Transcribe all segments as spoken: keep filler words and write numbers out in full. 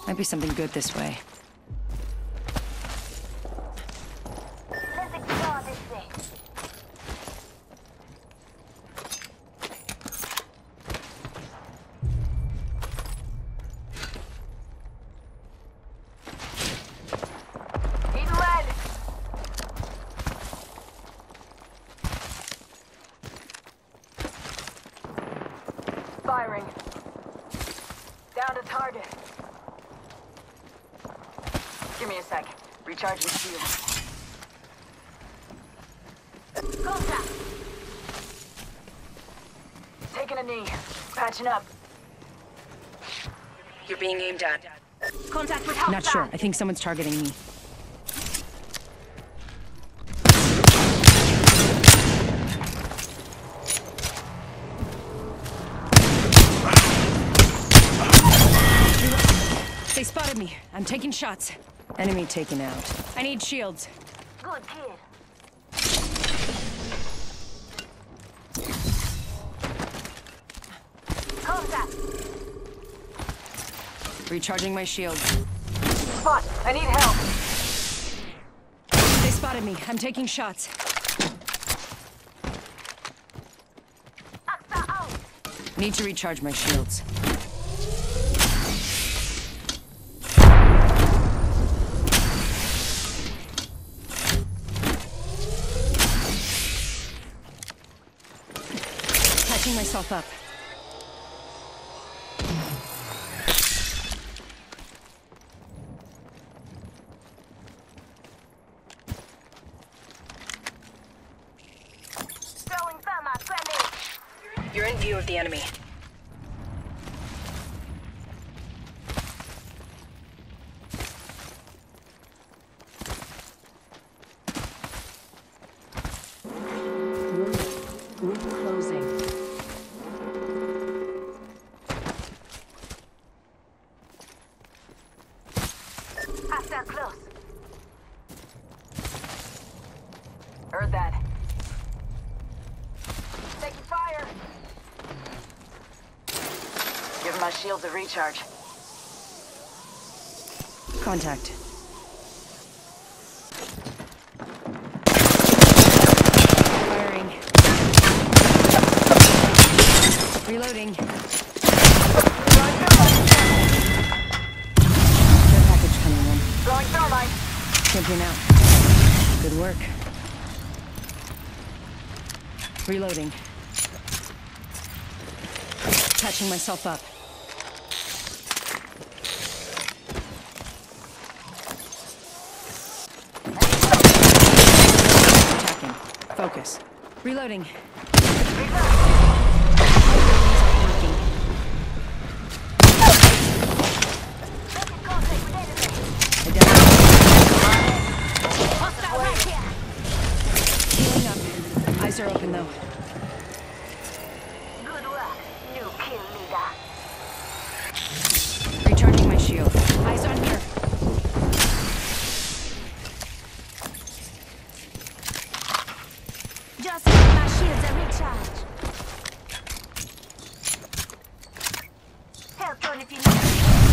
Might be something good this way. Let's explore this thing. Eat well. Firing. Down to target. Give me a sec. Recharging shield. Contact! Taking a knee. Patching up. You're being aimed at. Contact with hostile. Not sure. I think someone's targeting me. They spotted me. I'm taking shots. Enemy taken out. I need shields. Good kid. Contact! Recharging my shields. Spot! I need help! They spotted me. I'm taking shots. Asta out! Need to recharge my shields. Patching myself up. Throwing thermite grenade! You're in view of the enemy. Group closing. Asta close. Heard that. Taking fire! Give my shields a recharge. Contact. Firing. Reloading. Care package coming in. Throwing thermite! Champion out. Good work. Reloading. Patching myself up. Attacking. Focus. Reloading. Healing up. Eyes are open though. Good work, new kill leader. Recharging my shield. Eyes on here. Just give my shields a recharge. Help on if you need.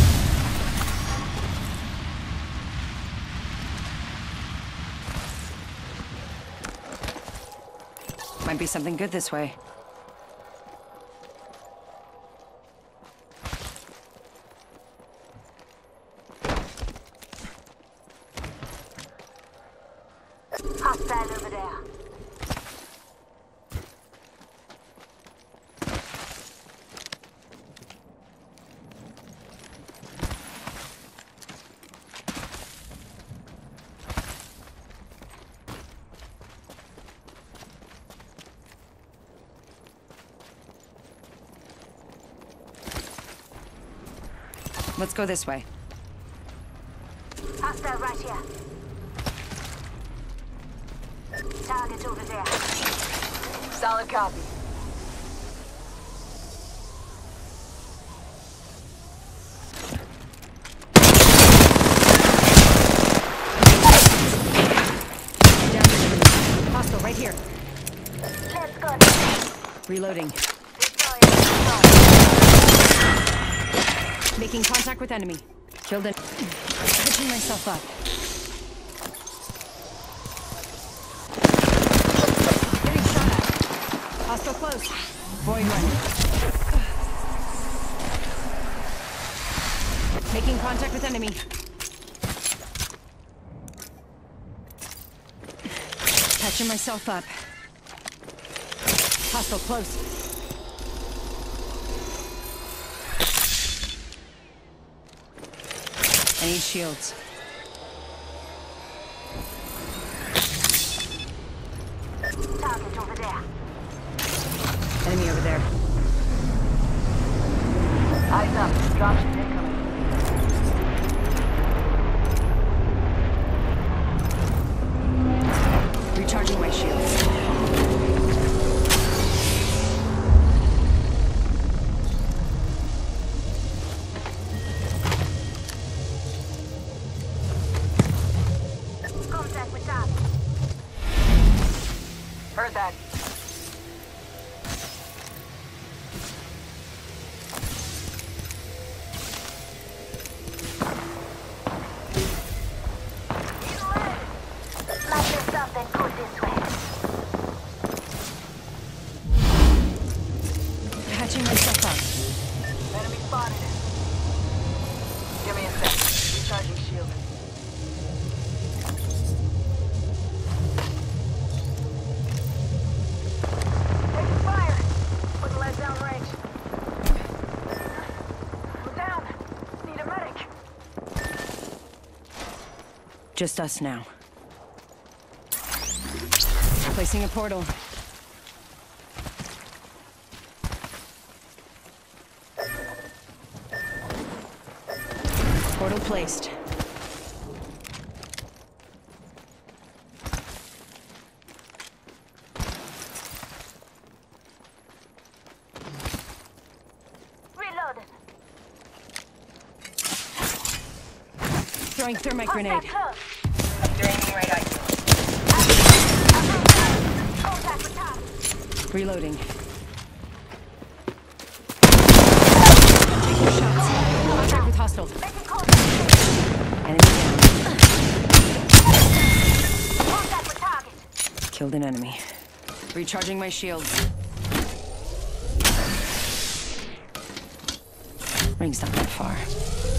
Might be something good this way. Hostile over there. Let's go this way. Hostile right here. Target over there. Solid copy. Down. Hostile right here. Let's go. Reloading. Destroy it. Making contact with enemy. Killed an... Catching myself up. Getting shot at. Hostile close. Void one. Making contact with enemy. Patching myself up. Hostile close. I need shields. Target over there. Enemy over there. Eyes up. Dropship incoming. Recharging my shields. Contact with target. Heard that. Might be something good this way. Patching myself up. Enemy spotted. Give me a sec. Recharging shield. Taking fire. Putting lead down range. We're down. Need a medic. Just us now. Placing a portal. Portal placed. Reloaded. Throwing thermite grenade. Draining right eye. Contact with target. Reloading. Taking shots. Contact with hostile. Making contact. Enemy down. Contact with target. Killed an enemy. Recharging my shields. Ring's not that far.